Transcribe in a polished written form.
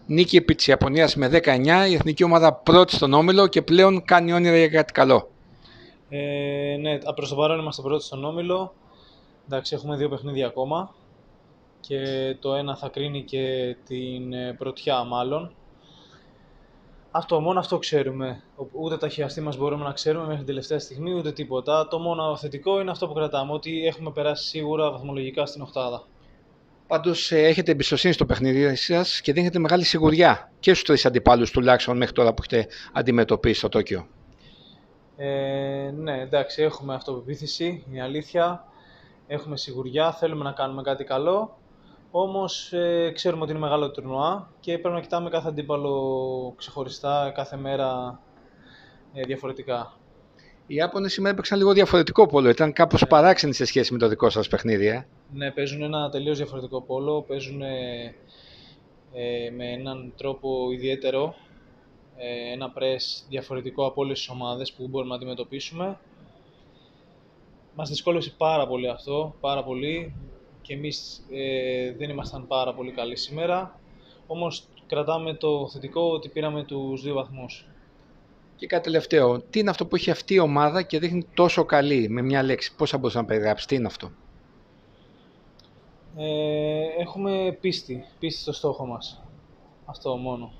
Νίκη επί της Ιαπωνίας με 19, η εθνική ομάδα πρώτη στον όμιλο και πλέον κάνει όνειρα για κάτι καλό. Ναι, προς το παρόν είμαστε πρώτοι στον όμιλο. Εντάξει, έχουμε 2 παιχνίδια ακόμα και το ένα θα κρίνει και την πρωτιά μάλλον. Μόνο αυτό ξέρουμε. Ούτε τα χειαστή μας μπορούμε να ξέρουμε μέχρι την τελευταία στιγμή, ούτε τίποτα. Το μόνο θετικό είναι αυτό που κρατάμε, ότι έχουμε περάσει σίγουρα βαθμολογικά στην οκτάδα. Πάντως έχετε εμπιστοσύνη στο παιχνίδι σας και δίνετε μεγάλη σιγουριά και στους τρεις αντιπάλους τουλάχιστον μέχρι τώρα που έχετε αντιμετωπίσει στο Τόκιο. Ναι, εντάξει, έχουμε αυτοπεποίθηση, είναι αλήθεια. Έχουμε σιγουριά, θέλουμε να κάνουμε κάτι καλό. Όμως ξέρουμε ότι είναι μεγάλο τουρνουά και πρέπει να κοιτάμε κάθε αντίπαλο ξεχωριστά, κάθε μέρα διαφορετικά. Οι Ιάπωνες σήμερα έπαιξαν λίγο διαφορετικό πόλο, ήταν κάπως παράξενοι σε σχέση με το δικό σας παιχνίδι. Ναι, παίζουν ένα τελείως διαφορετικό πόλο, παίζουν με έναν τρόπο ιδιαίτερο, ένα πρες διαφορετικό από όλες τις ομάδες που μπορούμε να αντιμετωπίσουμε. Μας δυσκόλεψε πάρα πολύ αυτό, πάρα πολύ, και εμείς δεν ήμασταν πάρα πολύ καλοί σήμερα, όμως κρατάμε το θετικό ότι πήραμε τους 2 βαθμούς. Και κάτι τελευταίο, τι είναι αυτό που έχει αυτή η ομάδα και δείχνει τόσο καλή, με μια λέξη, πώς θα μπορούσε να περιγράψει, τι είναι αυτό? Έχουμε πίστη στο στόχο μας, αυτό μόνο.